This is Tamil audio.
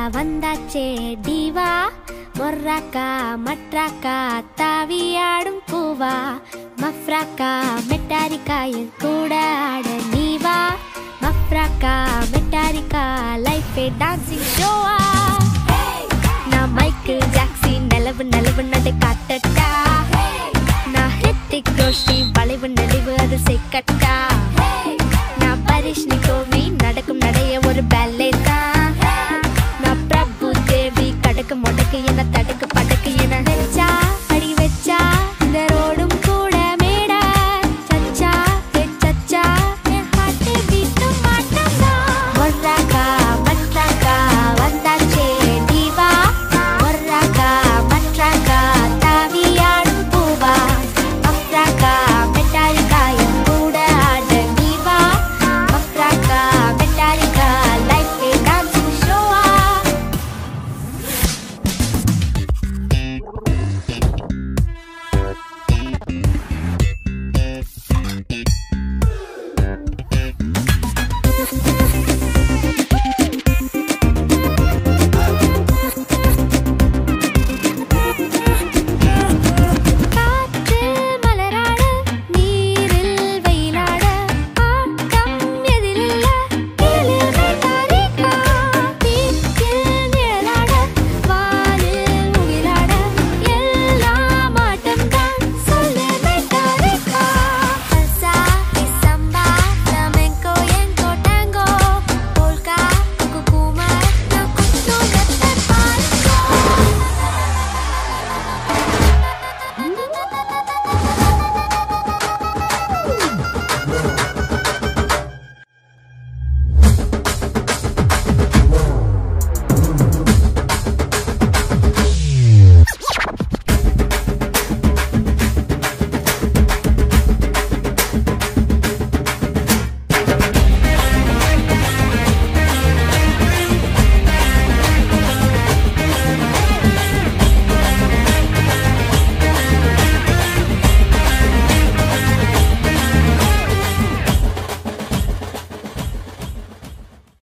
வந்தாச்சே டிவா மொர்ராக்கா மட்ராக்கா தாவியாடும் பூவா மஃப்ராக்கா மெட்டாரிக்கா என் கூட ஆட நீவா மஃப்ராக்கா மெட்டாரிக்கா லைஃபே டான்சிங் ஷோவா நான் மைக்கேல் ஜாக்சன் நிலவு நிலவு நடு காட்டட்டா நான் ஹித்திக் ரோஷன் வளைவு நெளிவு அது செக்கட்டா நான் பரிஷ்னி கோவி நடக்கும் நடைய ஒரு பேலே தான் நான் பிரபு தேவி கடக்கு முடக்கு என்ன தடுக்கு படக்கு என